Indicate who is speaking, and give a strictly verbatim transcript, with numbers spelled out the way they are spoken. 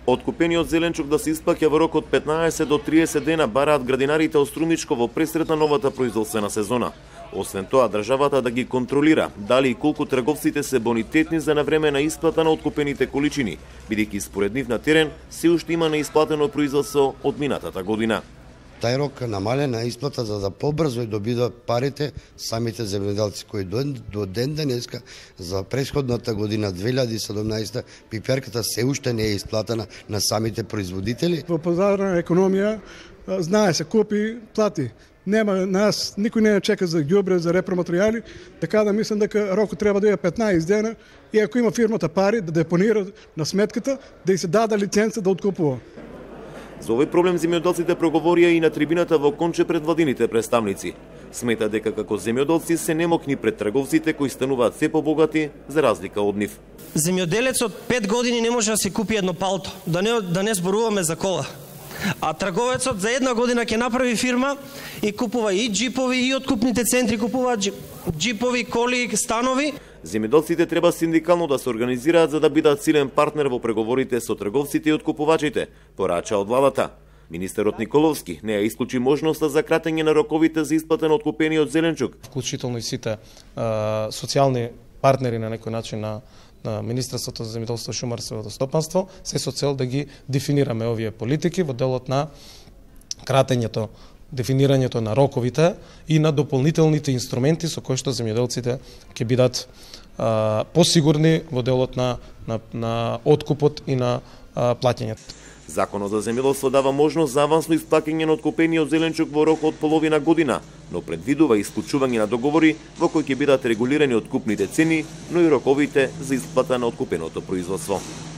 Speaker 1: Откупениот зеленчук да се исплаќа во рок од петнаесет до триесет дена бараат градинарите од Струмичко во пресрет на новата производствена сезона. Освен тоа, државата да ги контролира дали и колку трговците се бонитетни за навремена исплата на откупените количини, бидејќи според нив на терен се уште има неисплатено производство од минатата година.
Speaker 2: Тај рок намале на исплата за да побрзо добидат парите самите земјоделци кои до, до ден денеска за претходната година две илјади и седумнаесета пиперката се уште не е исплатена на самите производители.
Speaker 3: Во пазарна економија знае се купи, плати. Нема нас, никој не чека за ѓубре, за репроматеријали, така да мислам дека рокот треба да е петнаесет дена и ако има фирмата пари да депонира на сметката, да и се даде лиценца да откупува.
Speaker 1: За овој проблем земјоделците проговорија и на трибината во Конче пред владините представници. Смета дека како земјоделци се немокни пред трговците кои стануваат се побогати за разлика од нив.
Speaker 4: Земјоделецот пет години не може да се купи едно палто, да не да не зборуваме за кола. А трговецот за една година ќе направи фирма и купува и џипови, и откупните центри купуваат џипови, коли, станови.
Speaker 1: Земјоделците треба синдикално да се организираат за да бидат силен партнер во преговорите со трговците и откупувачите, порача од владата. Министерот Николовски не ја исклучи можноста за кратење на роковите за исплата на откупениот зеленчук.
Speaker 5: Вклучително и сите а, социјални партнери на некој начин на на Министерството за земјоделство, шумарство и водостопанство, се со цел да ги дефинираме овие политики во делот на кратењето, дефинирањето на роковите и на дополнителните инструменти со кои што земјоделците ќе бидат а, посигурни во делот на, на, на откупот и на а, плаќањето.
Speaker 1: Законот за земјоделство дава можност за авансно исплаќање на откупениот зеленчук во рок од половина година, но предвидува исклучување на договори во кои ќе бидат регулирани откупните цени, но и роковите за исплата на откупеното производство.